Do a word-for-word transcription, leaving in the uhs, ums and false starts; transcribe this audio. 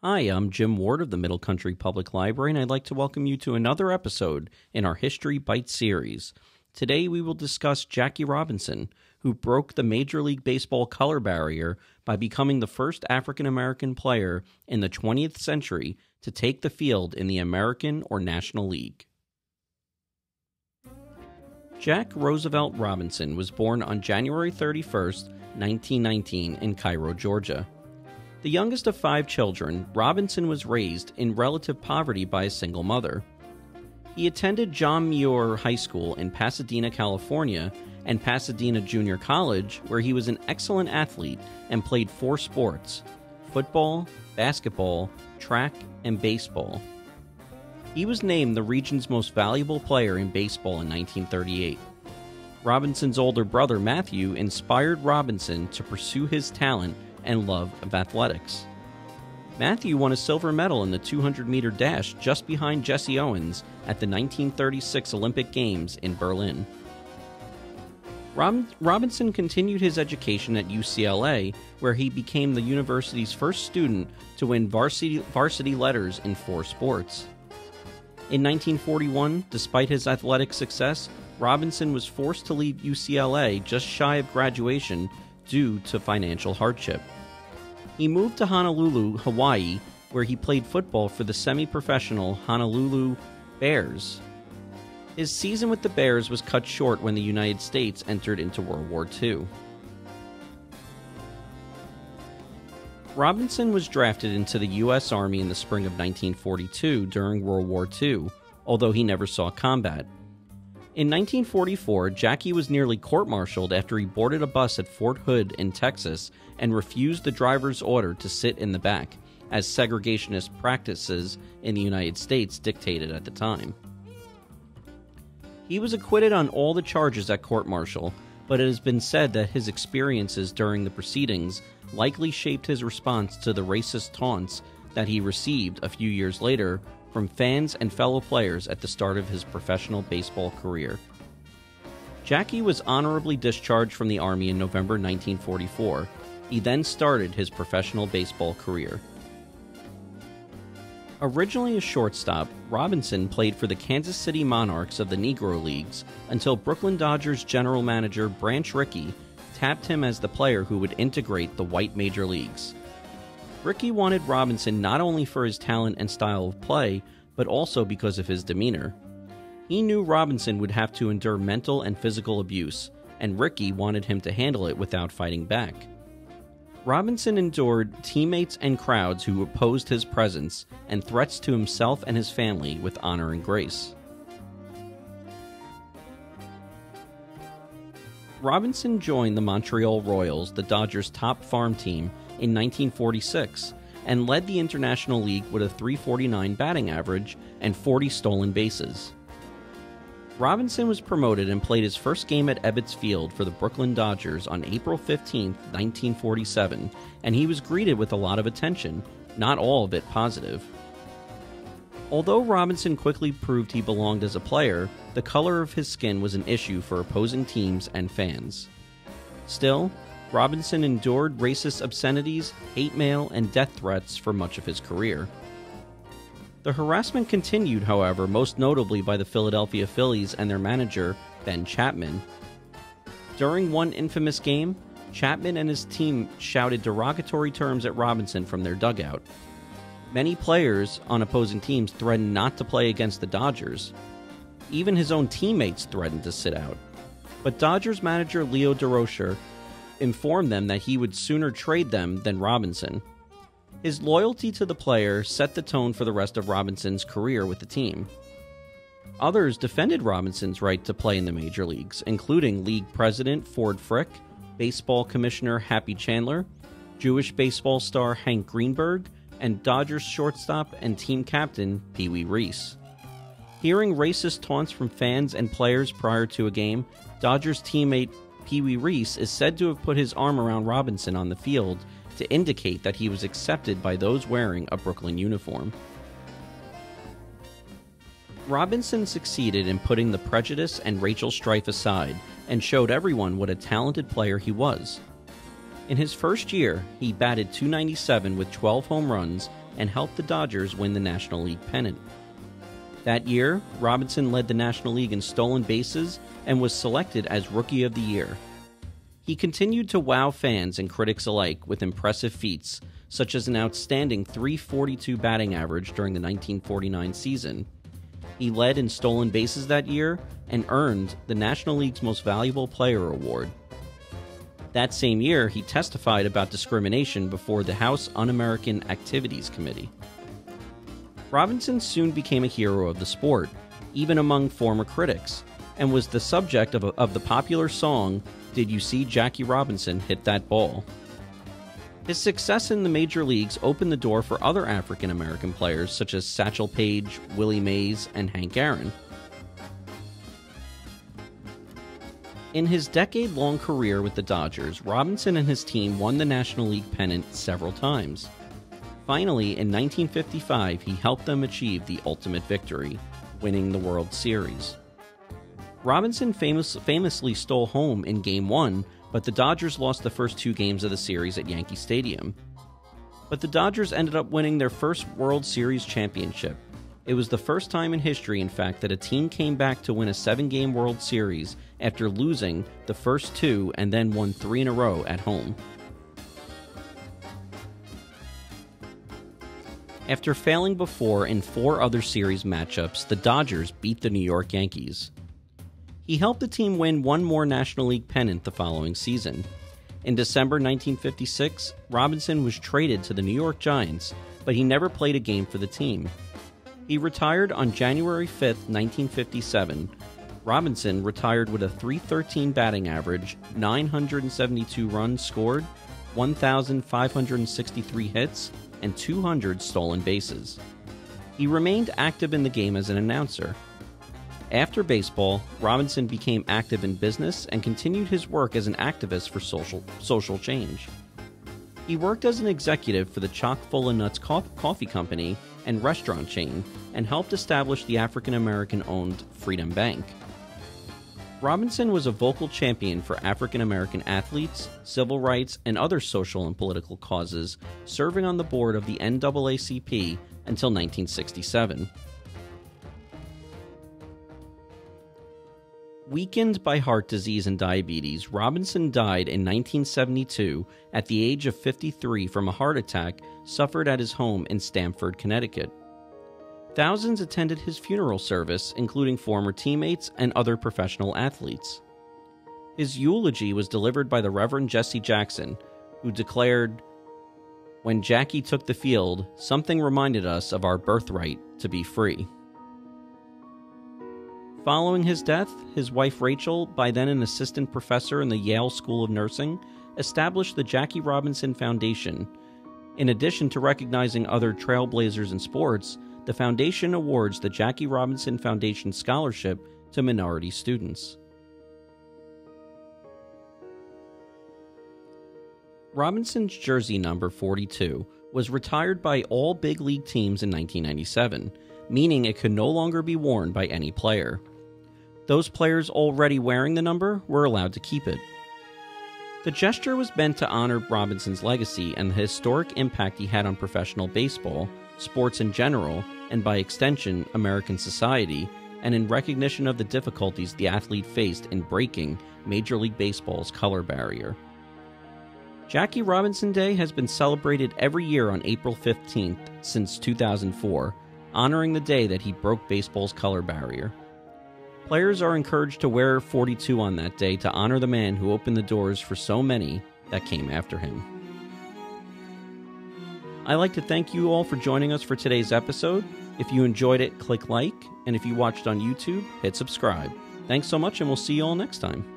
Hi, I'm Jim Ward of the Middle Country Public Library, and I'd like to welcome you to another episode in our History Bite series. Today we will discuss Jackie Robinson, who broke the Major League Baseball color barrier by becoming the first African-American player in the twentieth century to take the field in the American or National League. Jack Roosevelt Robinson was born on January thirty-first, nineteen nineteen in Cairo, Georgia. The youngest of five children, Robinson was raised in relative poverty by a single mother. He attended John Muir High School in Pasadena, California, and Pasadena Junior College, where he was an excellent athlete and played four sports: football, basketball, track, and baseball. He was named the region's most valuable player in baseball in nineteen thirty-eight. Robinson's older brother, Matthew, inspired Robinson to pursue his talent and love of athletics. Matthew won a silver medal in the two hundred meter dash just behind Jesse Owens at the nineteen thirty-six Olympic Games in Berlin. Rob- Robinson continued his education at U C L A, where he became the university's first student to win varsity, varsity letters in four sports. In nineteen forty-one, despite his athletic success, Robinson was forced to leave U C L A just shy of graduation due to financial hardship. He moved to Honolulu, Hawaii, where he played football for the semi-professional Honolulu Bears. His season with the Bears was cut short when the United States entered into World War Two. Robinson was drafted into the U S Army in the spring of nineteen forty-two during World War Two, although he never saw combat. In nineteen forty-four, Jackie was nearly court-martialed after he boarded a bus at Fort Hood in Texas and refused the driver's order to sit in the back, as segregationist practices in the United States dictated at the time. He was acquitted on all the charges at court-martial, but it has been said that his experiences during the proceedings likely shaped his response to the racist taunts that he received a few years later from fans and fellow players at the start of his professional baseball career. Jackie was honorably discharged from the Army in November nineteen forty-four. He then started his professional baseball career. Originally a shortstop, Robinson played for the Kansas City Monarchs of the Negro Leagues until Brooklyn Dodgers general manager Branch Rickey tapped him as the player who would integrate the white major leagues. Rickey wanted Robinson not only for his talent and style of play, but also because of his demeanor. He knew Robinson would have to endure mental and physical abuse, and Rickey wanted him to handle it without fighting back. Robinson endured teammates and crowds who opposed his presence and threats to himself and his family with honor and grace. Robinson joined the Montreal Royals, the Dodgers' top farm team, in nineteen forty-six, and led the International League with a three forty-nine batting average and forty stolen bases. Robinson was promoted and played his first game at Ebbets Field for the Brooklyn Dodgers on April fifteenth, nineteen forty-seven, and he was greeted with a lot of attention, not all of it positive. Although Robinson quickly proved he belonged as a player, the color of his skin was an issue for opposing teams and fans. Still, Robinson endured racist obscenities, hate mail, and death threats for much of his career. The harassment continued, however, most notably by the Philadelphia Phillies and their manager, Ben Chapman. During one infamous game, Chapman and his team shouted derogatory terms at Robinson from their dugout. Many players on opposing teams threatened not to play against the Dodgers. Even his own teammates threatened to sit out. But Dodgers manager Leo Durocher informed them that he would sooner trade them than Robinson. His loyalty to the player set the tone for the rest of Robinson's career with the team. Others defended Robinson's right to play in the major leagues, including league president Ford Frick, baseball commissioner Happy Chandler, Jewish baseball star Hank Greenberg, and Dodgers shortstop and team captain Pee Wee Reese. Hearing racist taunts from fans and players prior to a game, Dodgers teammate Pee Wee Reese is said to have put his arm around Robinson on the field to indicate that he was accepted by those wearing a Brooklyn uniform. Robinson succeeded in putting the prejudice and racial strife aside and showed everyone what a talented player he was. In his first year, he batted two ninety-seven with twelve home runs and helped the Dodgers win the National League pennant. That year, Robinson led the National League in stolen bases and was selected as Rookie of the Year. He continued to wow fans and critics alike with impressive feats, such as an outstanding three forty-two batting average during the nineteen forty-nine season. He led in stolen bases that year and earned the National League's Most Valuable Player award. That same year, he testified about discrimination before the House Un-American Activities Committee. Robinson soon became a hero of the sport, even among former critics, and was the subject of, a, of the popular song, "Did You See Jackie Robinson Hit That Ball?" His success in the major leagues opened the door for other African American players such as Satchel Paige, Willie Mays, and Hank Aaron. In his decade-long career with the Dodgers, Robinson and his team won the National League pennant several times. Finally, in nineteen fifty-five, he helped them achieve the ultimate victory, winning the World Series. Robinson famous, famously stole home in Game one, but the Dodgers lost the first two games of the series at Yankee Stadium. But the Dodgers ended up winning their first World Series championship. It was the first time in history, in fact, that a team came back to win a seven-game World Series after losing the first two and then won three in a row at home. After failing before in four other series matchups, the Dodgers beat the New York Yankees. He helped the team win one more National League pennant the following season. In December nineteen fifty-six, Robinson was traded to the New York Giants, but he never played a game for the team. He retired on January fifth, nineteen fifty-seven. Robinson retired with a three thirteen batting average, nine hundred seventy-two runs scored, one thousand five hundred sixty-three hits, and two hundred stolen bases. He remained active in the game as an announcer. After baseball, Robinson became active in business and continued his work as an activist for social, social change. He worked as an executive for the Chock full of Nuts Coffee Company and restaurant chain, and helped establish the African-American-owned Freedom Bank. Robinson was a vocal champion for African-American athletes, civil rights, and other social and political causes, serving on the board of the N double A C P until nineteen sixty-seven. Weakened by heart disease and diabetes, Robinson died in nineteen seventy-two at the age of fifty-three from a heart attack suffered at his home in Stamford, Connecticut. Thousands attended his funeral service, including former teammates and other professional athletes. His eulogy was delivered by the Reverend Jesse Jackson, who declared, "When Jackie took the field, something reminded us of our birthright to be free." Following his death, his wife Rachel, by then an assistant professor in the Yale School of Nursing, established the Jackie Robinson Foundation. In addition to recognizing other trailblazers in sports, the foundation awards the Jackie Robinson Foundation Scholarship to minority students. Robinson's jersey number forty-two was retired by all big league teams in nineteen ninety-seven, meaning it could no longer be worn by any player. Those players already wearing the number were allowed to keep it. The gesture was meant to honor Robinson's legacy and the historic impact he had on professional baseball, sports in general, and by extension, American society, and in recognition of the difficulties the athlete faced in breaking Major League Baseball's color barrier. Jackie Robinson Day has been celebrated every year on April fifteenth since two thousand four, honoring the day that he broke baseball's color barrier. Players are encouraged to wear forty-two on that day to honor the man who opened the doors for so many that came after him. I'd like to thank you all for joining us for today's episode. If you enjoyed it, click like, and if you watched on YouTube, hit subscribe. Thanks so much, and we'll see you all next time.